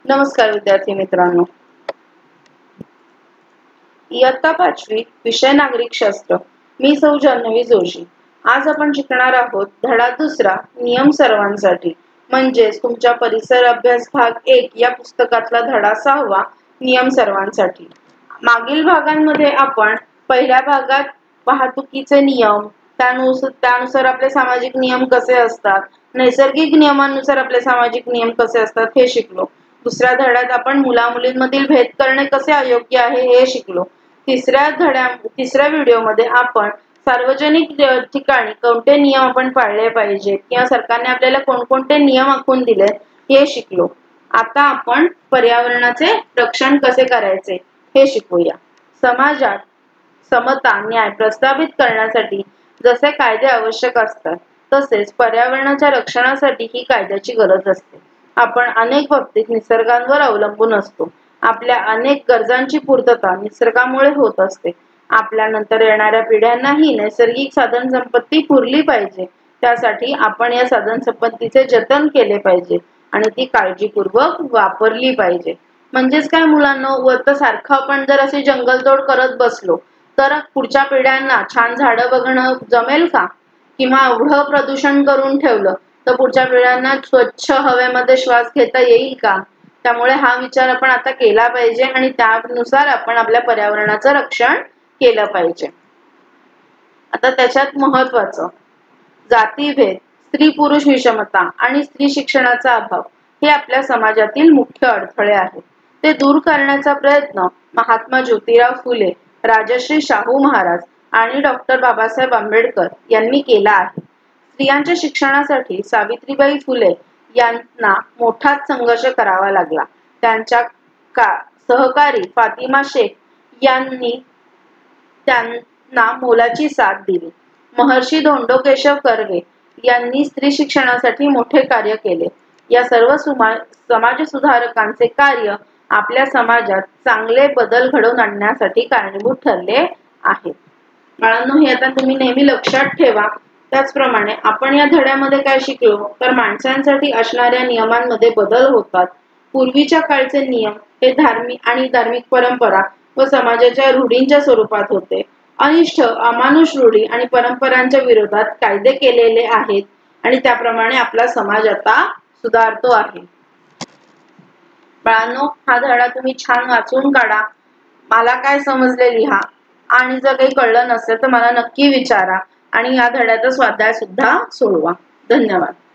नमस्कार विद्यार्थी मित्रांनो, इयत्ता 5वी विषय नागरिक शास्त्र। मी सौ जान्हवी जोशी। आज आपण शिकणार आहोत धडा दुसरा नियम सर्वांसाठी, म्हणजेच तुमच्या परिसर अभ्यास भाग 1 या पुस्तकातला धडा 6वा नियम सर्वांसाठी। मागील भागांमध्ये आपण पहिल्या भागात वाहतुकीचे नियम, त्यानुसार आपले सामाजिक नियम कसे असतात, नैसर्गिक नियमांनुसार आपले सामाजिक नियम कसे असतात हे शिकलो। दुसऱ्या धड्यात आपण मुला-मुलींमधील भेद करणे कसे अयोग्य आहे हे शिकलो। तिसऱ्या व्हिडिओमध्ये आपण सार्वजनिक ठिकाणी कोणते नियम आपण पाळले पाहिजेत किंवा सरकारने आपल्याला कोणकोणते नियम आखून दिले हे शिकलो। आता आपण पर्यावरणाचे रक्षण कसे करायचे हे शिकूया। समाजात समता न्याय प्रस्थापित करण्यासाठी जसे कायदे आवश्यक असतात, तसेच पर्यावरणाच्या रक्षणासाठी ही कायद्याची गरज असते। आपण अनेक बाबतीत निसर्गावर अवलंबून असतो। आपल्या अनेक गरजांची पूर्तता निसर्गामुळे होत असते। आपल्या नंतर येणाऱ्या पिढ्यांनाही नैसर्गिक साधन संपत्ती पुरली पाहिजे, त्यासाठी आपण या साधन संपत्तीचे जतन केले पाहिजे आणि ती काळजीपूर्वक वापरली पाहिजे। म्हणजेच काय मुलांनो, सारखं आपण जर असे जंगलतोड करत बसलो तर पुढच्या पिढ्यांना छान झाडं बघणं जमेल का? किंवा एवढं प्रदूषण करून ठेवलं तर पुढच्या पिढ्यांना स्वच्छ हवेमध्ये श्वास घेता येईल का? त्यामुळे हा विचार आपण आता केला पाहिजे आणि त्यानुसार आपण आपल्या पर्यावरणाचं रक्षण केलं पाहिजे। आता त्याच्यात महत्त्वाचं जातीभेद, स्त्री पुरुष विषमता आणि स्त्री शिक्षणाचा अभाव हे आपल्या समाजातील मुख्य अडथळे आहेत। ते दूर करण्याचा प्रयत्न महात्मा ज्योतिराव फुले, राजश्री शाहू महाराज आणि डॉक्टर बाबासाहेब आंबेडकर यांनी केला आहे। स्त्रियांच्या शिक्षणासाठी सावित्रीबाई फुले यांना मोठाच संघर्ष करावा लागला। त्यांच्या सहकारी फातिमा शेख यांनी त्यांना मोलाची साथ दिली। महर्षी धोंडो केशव कर्वे यांनी स्त्री शिक्षणासाठी मोठे कार्य केले। या सर्व समाज सुधारकांचे कार्य आपल्या समाजात चांगले बदल घडवून आणण्यासाठी कारणीभूत ठरले आहे। बाळांनो, हे आता तुम्ही नेहमी लक्षात ठेवा। त्याचप्रमाणे आपण या धड्यामध्ये काय शिकलो तर माणसांसाठी असणाऱ्या नियमांमध्ये बदल होतात। पूर्वीच्या काळचे नियम हे धार्मिक परंपरा व समाजाच्या रूढींच्या स्वरूपात होते। अनिष्ट अमानुष रूढी आणि परंपरांच्या विरोधात कायदे केलेले आहेत आणि त्याप्रमाणे आपला समाज आता सुधारतो आहे। बाळांनो, हा धडा तुम्ही छान वाचून काढा, मला काय समजले लिहा आणि जर काही कळलं नसेल तर मला नक्की विचारा आणि या धड्याचा स्वाध्याय सुद्धा सोडवा। धन्यवाद।